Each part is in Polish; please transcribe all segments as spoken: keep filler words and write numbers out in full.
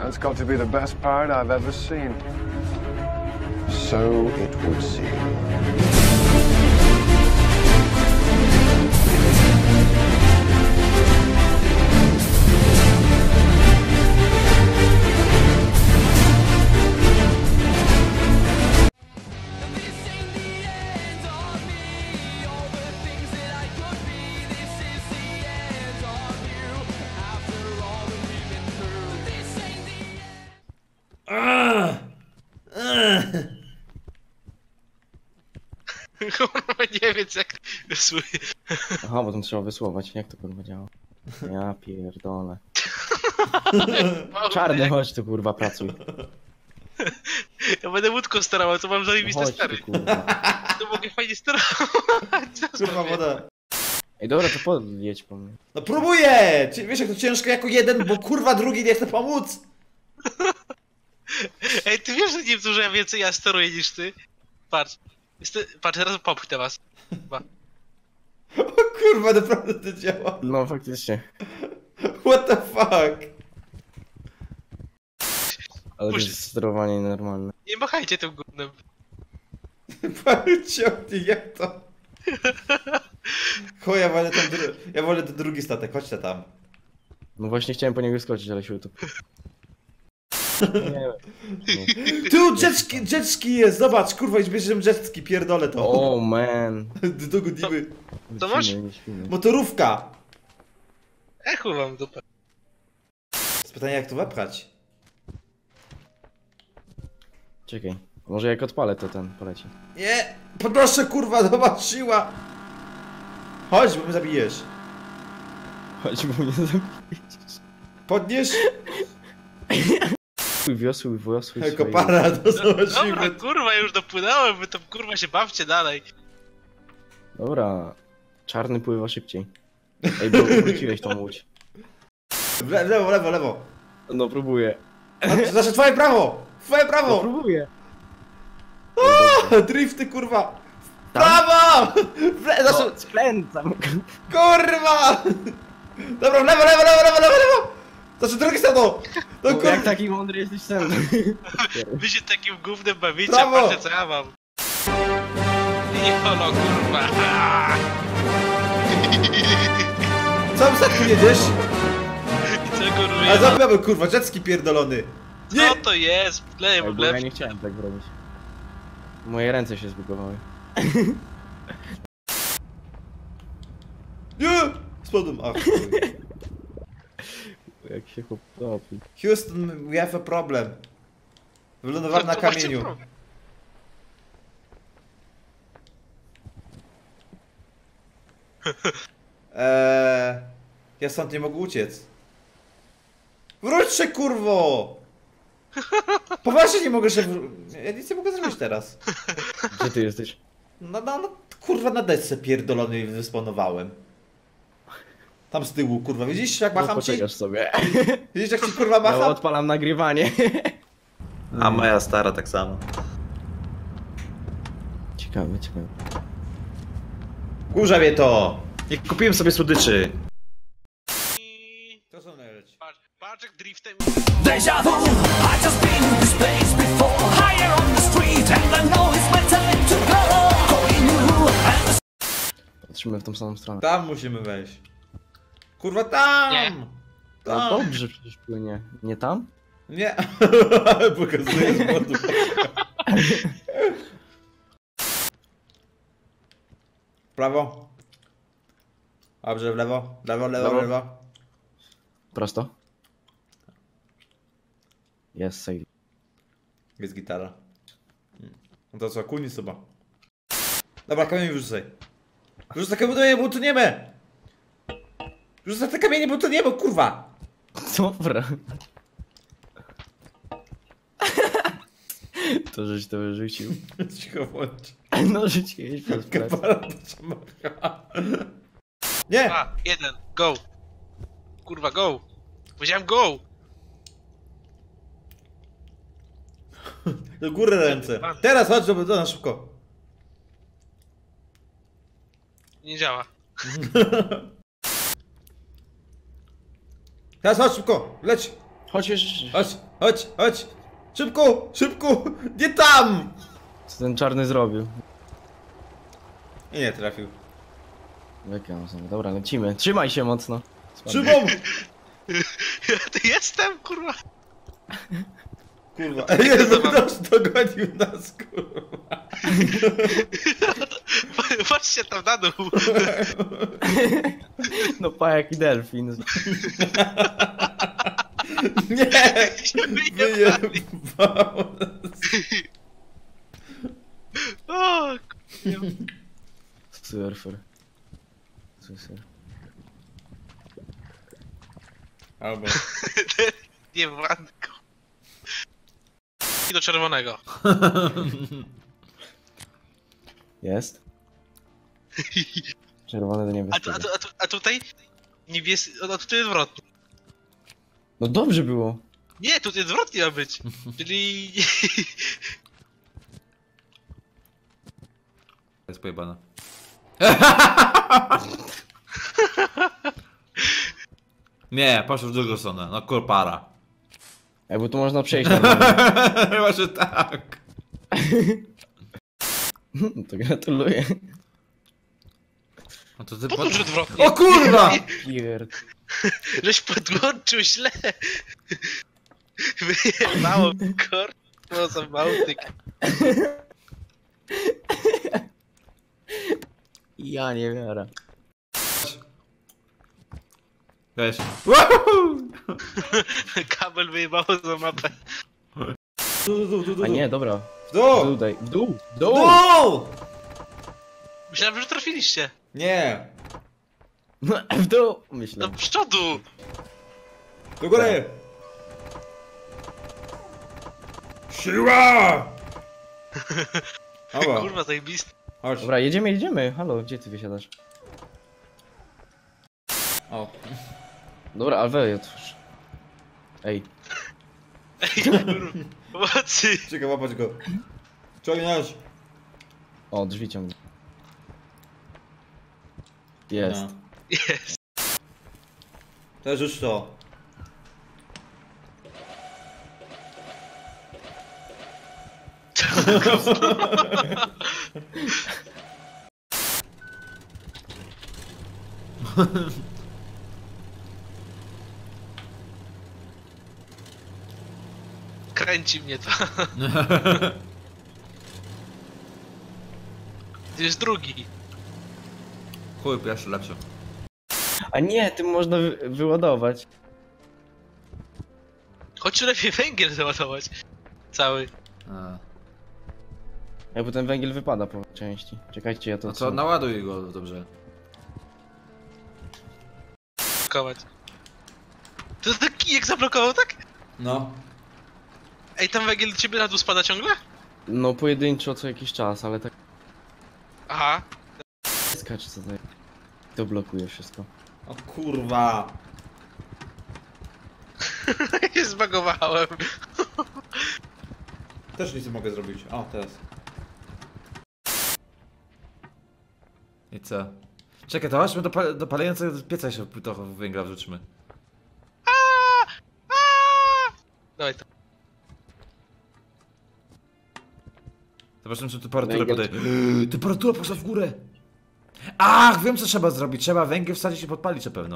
That's got to be the best part I've ever seen. So it would seem. Kurwa, nie wiem jak wysłuchaj. Aha, bo tam trzeba wysłować. Jak to kurwa działa? Ja pierdolę. Czarny, chodź tu kurwa, pracuj. Ja będę łódką sterował, to mam zajebiste Chodź stary. tu kurwa. To mogę fajnie sterować. Kurwa woda. Ej dobra, to podjedź po mnie. No próbuję! Czy wiesz jak to ciężko jako jeden, bo kurwa drugi nie chce pomóc? Ej, ty wiesz, że nie wiem, że ja więcej ja steruję niż ty? Patrz. Jest, patrz, teraz popchnę was. Chyba. O kurwa, naprawdę to działa. No faktycznie. What the fuck? Ale to Puść. jest sterowanie normalne. Nie machajcie tym gównem. Ciągnij, jak to? Chuj, ja wolę ten dru... Ja wolę ten drugi statek, chodźcie tam. No właśnie chciałem po niego skoczyć, ale się utopił. Nie wiem. Tu jetski, jetski jest, zobacz, kurwa, już bierzemy jetski, pierdolę to. O oh, man. Do godziny. Co masz? Śpimy, nie śpimy. Motorówka. E, chuj wam dupę. Z pytania jak to wepchać? Czekaj. Może jak odpalę, to ten poleci. Nie, podnoszę kurwa, zobacz, siła. Chodź, bo mnie zabijesz. Chodź, bo mnie zabijesz. Podnieś. Wiosły, wiosły. Jako para, to Dobra, zobaczymy. kurwa, już dopłynąłem, wy tam kurwa się bawcie dalej. Dobra. Czarny pływa szybciej. Ej, bo wróciłeś tą łódź. W le- w lewo, w lewo, w lewo. No próbuję. A, znaczy twoje prawo! Twoje No prawo! próbuję. O, drifty kurwa! W prawo! W le- znaczy, No, skręcam. kurwa! Dobra, w lewo, lewo, lewo, lewo, lewo, lewo! Znaczy drugi stronę! No No, kurwa! jak taki mądry jesteś sen. Wy się takim gównem bawicie, Brawo! patrzcie co ja mam. Jolo, kurwa. Całym statku jedziesz? I co kurwa? A zabijamy kurwa, jetski pierdolony! Nie! Co to jest? Leję Ej, w bo ja lepszy. nie chciałem tak robić. Moje ręce się zbugowały. Nie! Spadłem, ach chuj. Jak się chłop topi. Houston, we have a problem. Wylądowałem na To- to macie kamieniu. problem. Eee, ja stąd nie mogę uciec. Wróć się, kurwo! Poważnie nie mogę się wró- Ja nic nie mogę zrobić teraz. Gdzie ty jesteś? No, no, no kurwa na desce pierdolonej wysponowałem. Tam z tyłu, kurwa, widzisz jak No macham ci? poczekasz sobie. Widzisz jak ci kurwa No, macham? odpalam nagrywanie. A moja stara tak samo. Ciekawe, ciekawe. Kurza mnie to! Nie kupiłem sobie słodyczy. I- To są najlepsze. Patrz, patrz jak driftem. Deja vu, I just been in this place before. Higher on the street, and I know it's my time to go. Going new, and the Patrzymy w tą samą stronę. Tam musimy wejść. Kurwa tam! Nie. No Tam! dobrze przecież płynie. Nie tam? Nie! Pokazuję z bodu. W prawo. Dobrze, w lewo. Lewo, lewo, Lewo. lewo. Prosto? Jest safe. Jest gitara. Hmm. No to co, kuni chyba. Dobra, kamień wyrzucaj. Wyrzucaj kamienie, bo tu nie ma! Wyrzucaj te kamienie, bo tu nie ma, kurwa! Dobra. To żeś to wyrzucił. Cicho bądź. No rzuciłeś przez plecy. Kapara do czamaka. Nie! Dwa, jeden, go. Kurwa, go. Powiedziałem go. Do góry ręce. Teraz chodź do, do nas szybko. Nie działa. Teraz chodź szybko, leć. Chociaż... Chodź, chodź, chodź! Szybko, szybko! Nie tam! Co ten czarny zrobił? I nie trafił. Jak ja mam sobie? Dobra, lecimy. Trzymaj się mocno. Trzymam! Ja tu jestem, kurwa. Kurwa, ej, Jezu, ktoś dogonił nas, kurwa. Patrzcie tam na dół. No pa, jaki delfin. Nie! Wyjebało nas. O, Surfer. Surfer. Albo... nie wanko. I do czerwonego. Jest? Czerwony do A, tu, niebieskiego. a, tu, a, tu, a tutaj niebieski, a tutaj odwrotnie. No dobrze było. Nie, tutaj odwrotnie ma być. Czyli... Jest pojebana. Nie, poszło w drugą stronę, no kurpara. Ej, bo tu można przejść normalnie. Chyba, że tak. No to gratuluję. No to ty Podłącz odwrotnie. O kurwa! Pierd. Żeś podłączył źle. Wyjebało kor... No za Bałtyk. Ja nie wiara. Weź. Kabel wyjebało za mapę. Du, du, du, du, A nie, dobra. W W dół, dół! daj. W dół. W W dół. dół! Myślałem, że trafiliście. Nie! No, w dół. Myślę. Do przodu. Do góry! Siła! Dobra, Kurwa, zajebisty. chodź. Dobra, jedziemy, jedziemy. Halo, gdzie ty wysiadasz? O. Dobra, ale weź otwórz. Ej. Ej, kurwa. Pomocy. Czekaj, łapać go. Ciągniesz. O, drzwi ciągnie. Jest. No. Jest. Też już to. Kręci mnie to. To jest drugi. Chuj, pierwszy lepszy. A nie, tym można wy wyładować. Chodź lepiej węgiel załadować. Cały. A. Ej, bo ten węgiel wypada po części. Czekajcie, ja to... No co, naładuj go dobrze. Blokować. To ten kijek zablokował, tak? No. Ej, tam węgiel do ciebie na dół spada ciągle? No pojedynczo co jakiś czas, ale tak... Aha. Skacz co tutaj. To blokuje wszystko. O kurwa. Jak się zbagowałem. Też nic nie mogę zrobić. O, teraz. I co? Czekaj, to chodźmy do, pa do palejącego pieca jeszcze trochę węgla wrzućmy. Dawaj to. Zobaczymy, czy temperaturę Węgiel. podaje. Temperatura poszła w górę! Ach, wiem co trzeba zrobić. Trzeba węgiel wsadzić i podpalić na pewno.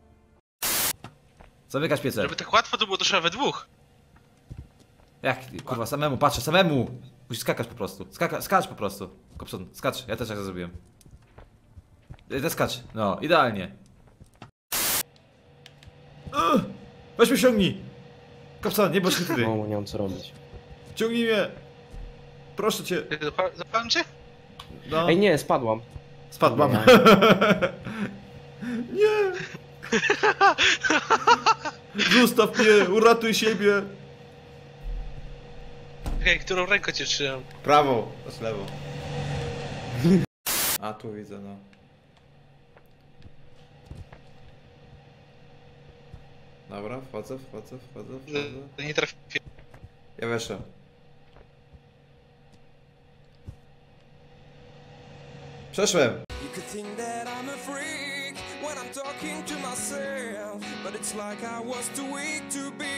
Zamykać piecę. Żeby tak łatwo to było, to trzeba we dwóch. Jak? Kurwa, samemu, patrzę, samemu! Musisz skakać po prostu. Skaka, skacz po prostu. Kopson, skacz. Ja też tak zrobiłem. Ja też skacz. No, idealnie. Ugh! Weź mnie ściągnij! Kopson, nie bądź wtedy. No, nie mam co robić. Ciągnij mnie! Proszę cię. Zapa- Zapalam cię? No. Ej, nie, spadłam. Spadłam. Nie. Nie! Zostaw mnie, uratuj siebie! Okej, którą ręką cię trzymam? Prawo, z lewo. A tu widzę, no. Dobra, wchodzę, wchodzę, wchodzę, wchodzę. Nie trafię. Ja weszłem. Przeszłem! You could think that I'm a freak when I'm talking to myself, but it's like I was too weak to be